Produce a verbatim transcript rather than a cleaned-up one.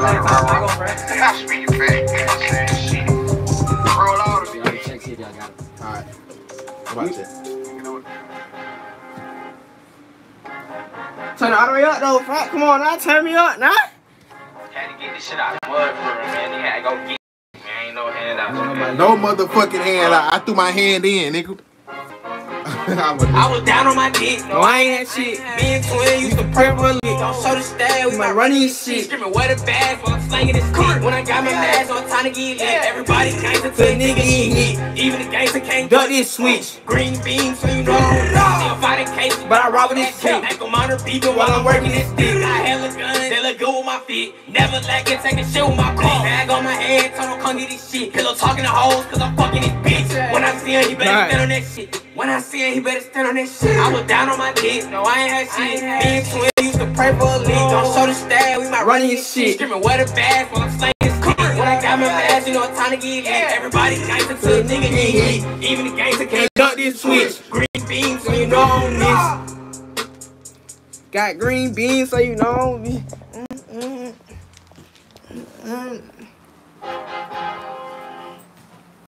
Speaking fake. Shit. Roll out of me. Check, see if y'all got it. Alright. Watch it. Turn it all the way up though, fuck. Come on now, turn me up now. Had to get this shit out of the mud for him, man. He had to go get it. Man, ain't no hand out. No motherfucking hand out. I threw my hand in, nigga. I was down on my dick. No, I ain't that shit. Me and Twin used to pray for a lick. Don't show the style, we might run this shit. Screaming, where the bag while I'm slanging this stick. When I got my mask on, time to get lit. Everybody gangsta to a nigga eat hit. Even the gangsta can't duck this switch. Green beans, so you know I'm fighting case, but I rob with this shit. Ankle monitor beeping while I'm working this stick. I hella guns, they look good with my feet. Never lacking, taking shit with my car. Bag on my head, told him come get this shit. Pillow talking to hoes, cause I'm fucking this bitch. When I see him, he better stand on that shit. When I see him, he better stand on that shit. I was down on my dick, no, I ain't had shit. Me and Twin used to pray for a leak. Don't show the style, we might run this shit. Screaming, where the bag while I'm slaying this stick. When I got my mask, you know it's time to get lit. Everybody gangsta to a nigga get hit. Even the gangsta can't duck this switch. Green beans, so you know I'm this. Got green beans, so you know me.